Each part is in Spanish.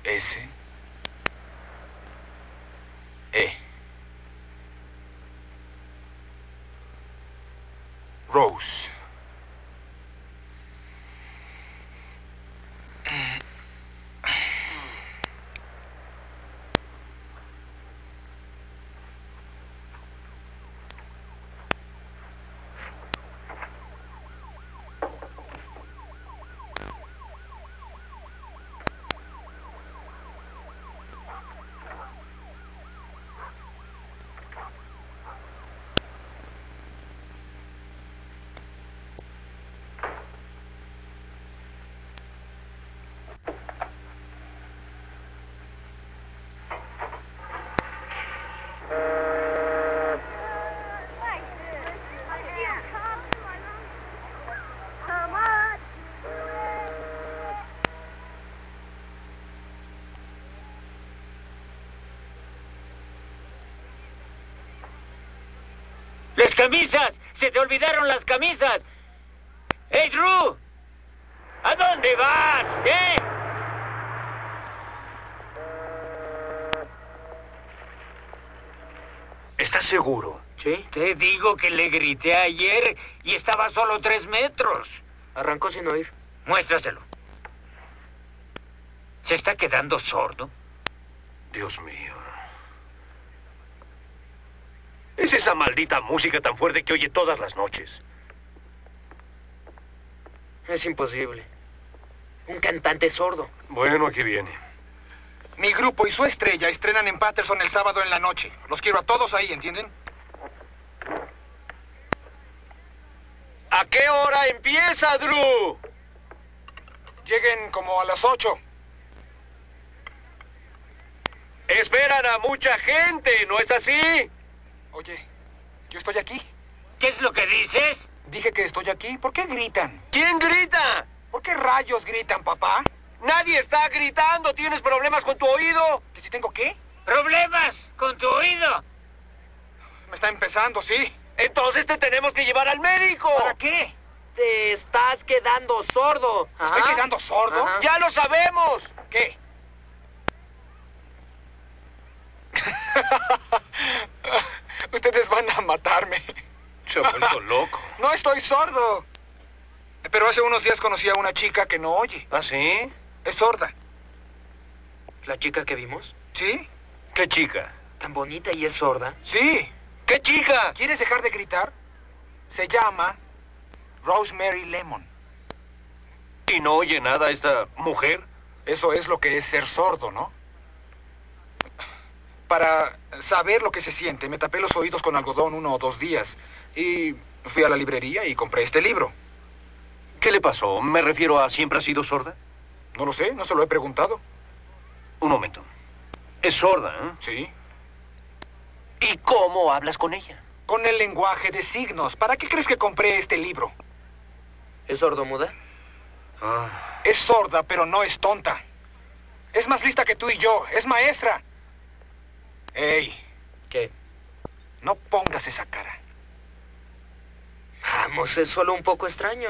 S. E. Rose. ¡Las camisas! ¡Se te olvidaron las camisas! ¡Hey, Drew! ¿A dónde vas, ¿Estás seguro? ¿Sí? Te digo que le grité ayer y estaba a solo 3 metros. Arrancó sin oír. Muéstraselo. ¿Se está quedando sordo? Dios mío. Es esa maldita música tan fuerte que oye todas las noches. Es imposible. Un cantante sordo. Bueno, aquí viene. Mi grupo y su estrella estrenan en Patterson el sábado en la noche. Los quiero a todos ahí, ¿entienden? ¿A qué hora empieza, Drew? Lleguen como a las 8. Esperan a mucha gente, ¿no es así? Oye, yo estoy aquí. ¿Qué es lo que dices? Dije que estoy aquí. ¿Por qué gritan? ¿Quién grita? ¿Por qué rayos gritan, papá? Nadie está gritando. ¿Tienes problemas con tu oído? ¿Que si tengo qué? ¿Problemas con tu oído? Me está empezando, sí. Entonces te tenemos que llevar al médico. ¿Para qué? Te estás quedando sordo. ¿Estoy quedando sordo? Ajá. ¡Ya lo sabemos! ¿Qué? Ustedes van a matarme. Se ha vuelto loco. No estoy sordo. Pero hace unos días conocí a una chica que no oye. ¿Ah, sí? Es sorda. ¿La chica que vimos? ¿Sí? ¿Qué chica? Tan bonita y es sorda. Sí. ¿Qué chica? ¿Quieres dejar de gritar? Se llama Rosemary Lemon. ¿Y no oye nada esta mujer? Eso es lo que es ser sordo, ¿no? Para saber lo que se siente, me tapé los oídos con algodón 1 o 2 días. Y fui a la librería y compré este libro. ¿Qué le pasó? Me refiero a ¿siempre ha sido sorda? No lo sé, no se lo he preguntado. Un momento. Es sorda, ¿eh? Sí. ¿Y cómo hablas con ella? Con el lenguaje de signos. ¿Para qué crees que compré este libro? ¿Es sordomuda? Es sorda, pero no es tonta. Es más lista que tú y yo. Es maestra. ¡Ey! ¿Qué? No pongas esa cara. Vamos, es solo un poco extraño.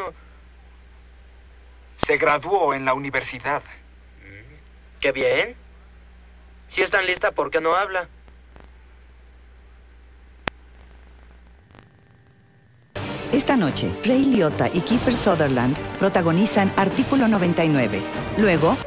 Se graduó en la universidad. ¡Qué bien! Si es tan lista, ¿por qué no habla? Esta noche, Ray Liotta y Kiefer Sutherland protagonizan Artículo 99. Luego,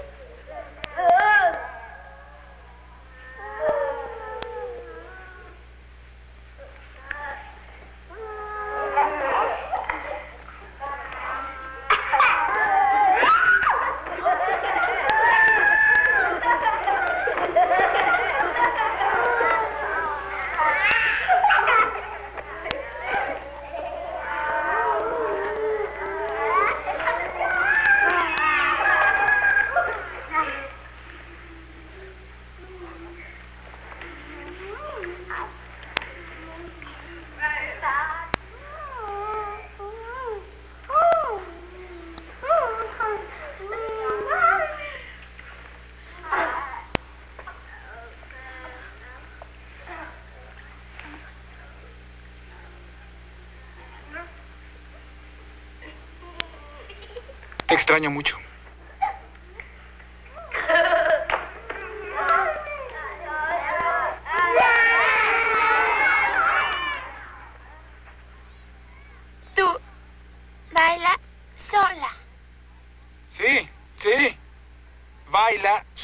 Te extraño mucho.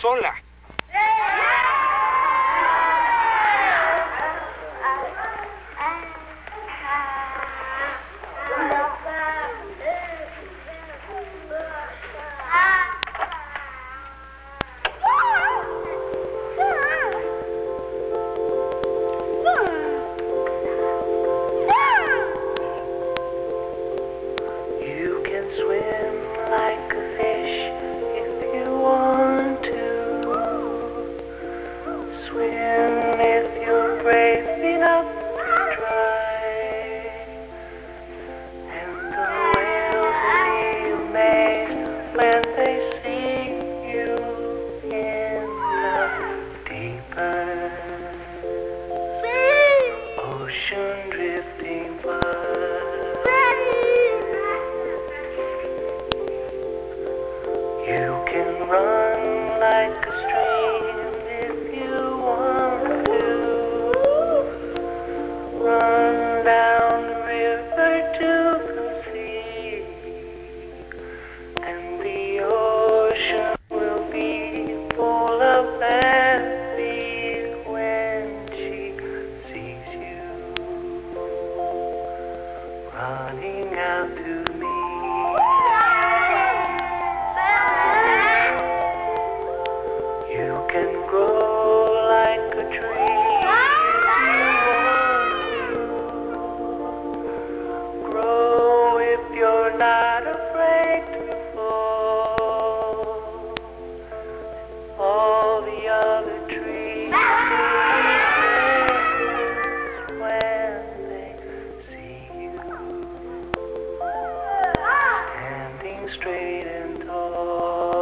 sola. You can swim like a fish if you want to. Swim if you're brave enough to try. And the whales will be amazed when they see you in the deeper ocean drifting by. You can run like a stream if you want to. Run down the river to the sea. And the ocean will be full of envy when she sees you running out to me. You can grow like a tree if you want to. Grow if you're not afraid to fall. All the other trees will when they see you standing straight and tall.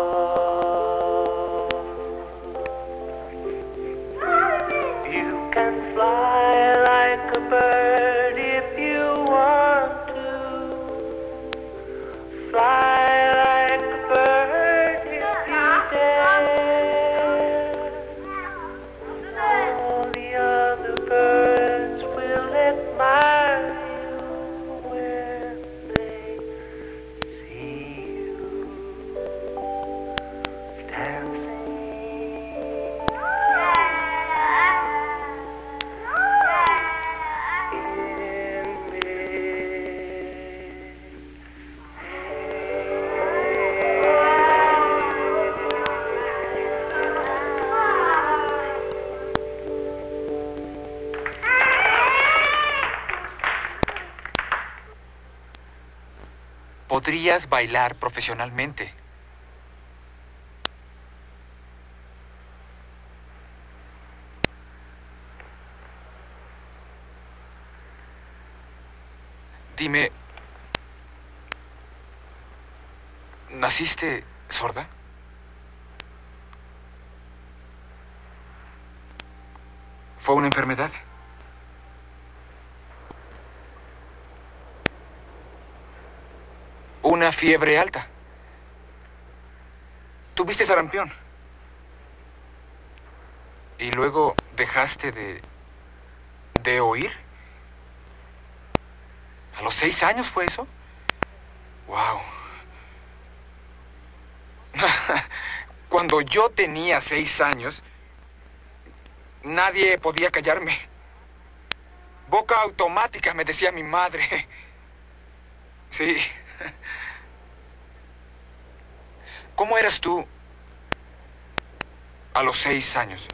You can fly like a bird if you want to. Fly like a bird if you dare. All the other birds will admire you when they see you dancing in Podrías bailar profesionalmente. Dime, ¿naciste sorda? ¿Fue una enfermedad? ¿Una fiebre alta? ¿Tuviste sarampión? ¿Y luego dejaste de oír? ¿A los 6 años fue eso? ¡Wow! Cuando yo tenía 6 años, nadie podía callarme. Boca automática, me decía mi madre. Sí. ¿Cómo eras tú a los 6 años?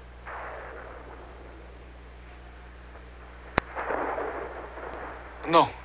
No.